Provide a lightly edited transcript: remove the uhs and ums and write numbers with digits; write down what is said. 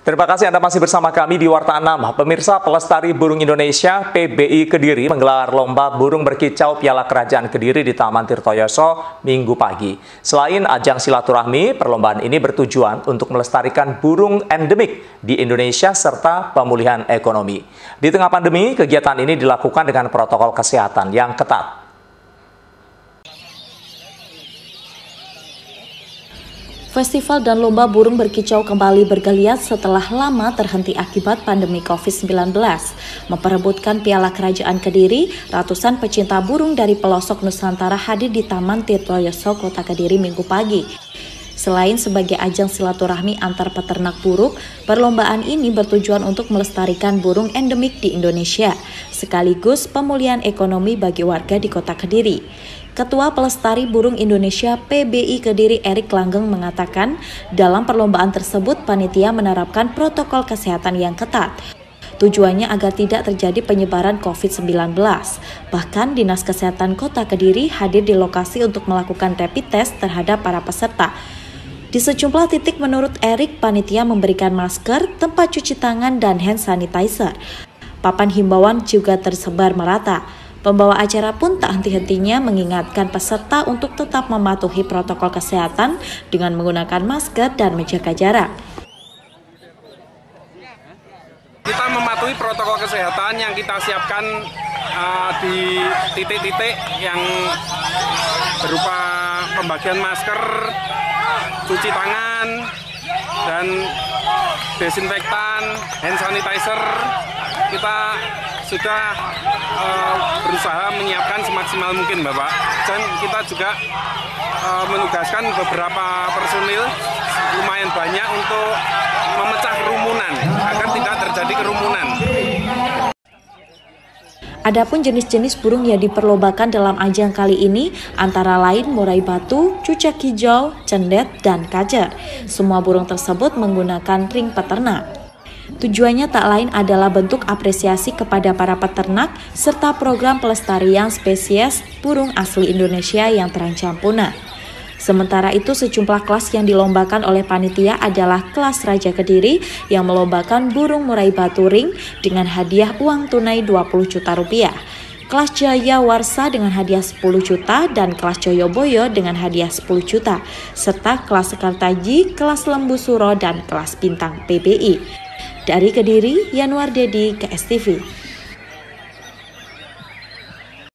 Terima kasih Anda masih bersama kami di Warta 6. Pemirsa, Pelestari Burung Indonesia PBI Kediri menggelar lomba burung berkicau Piala Kerajaan Kediri di Taman Tirtoyoso Minggu pagi. Selain ajang silaturahmi, perlombaan ini bertujuan untuk melestarikan burung endemik di Indonesia serta pemulihan ekonomi. Di tengah pandemi, kegiatan ini dilakukan dengan protokol kesehatan yang ketat. Festival dan lomba burung berkicau kembali bergeliat setelah lama terhenti akibat pandemi COVID-19. Memperebutkan Piala Kerajaan Kediri, ratusan pecinta burung dari pelosok Nusantara hadir di Taman Tirtoyoso, Kota Kediri Minggu pagi. Selain sebagai ajang silaturahmi antar peternak burung, perlombaan ini bertujuan untuk melestarikan burung endemik di Indonesia, sekaligus pemulihan ekonomi bagi warga di Kota Kediri. Ketua Pelestari Burung Indonesia PBI Kediri Erik Langgeng mengatakan, dalam perlombaan tersebut panitia menerapkan protokol kesehatan yang ketat. Tujuannya agar tidak terjadi penyebaran COVID-19. Bahkan Dinas Kesehatan Kota Kediri hadir di lokasi untuk melakukan rapid test terhadap para peserta. Di sejumlah titik menurut Erik, panitia memberikan masker, tempat cuci tangan, dan hand sanitizer. Papan himbauan juga tersebar merata. Pembawa acara pun tak henti-hentinya mengingatkan peserta untuk tetap mematuhi protokol kesehatan dengan menggunakan masker dan menjaga jarak. Kita mematuhi protokol kesehatan yang kita siapkan di titik-titik yang berupa pembagian masker, cuci tangan, dan desinfektan, hand sanitizer. Kita sudah berusaha menyiapkan semaksimal mungkin, Bapak. Dan kita juga menugaskan beberapa personil lumayan banyak untuk memecah kerumunan agar tidak terjadi kerumunan. Adapun jenis-jenis burung yang diperlombakan dalam ajang kali ini antara lain murai batu, cucak hijau, cendet, dan kacer. Semua burung tersebut menggunakan ring peternak. Tujuannya tak lain adalah bentuk apresiasi kepada para peternak serta program pelestarian spesies burung asli Indonesia yang terancam punah. Sementara itu, sejumlah kelas yang dilombakan oleh panitia adalah kelas Raja Kediri yang melombakan burung murai batu ring dengan hadiah uang tunai 20 juta rupiah. Kelas Jaya Warsa dengan hadiah 10 juta dan kelas Joyoboyo dengan hadiah 10 juta, serta kelas Sekartaji, kelas Lembu Suro, dan kelas Bintang PBI. Dari Kediri, Yanuar Dedi, KSTV.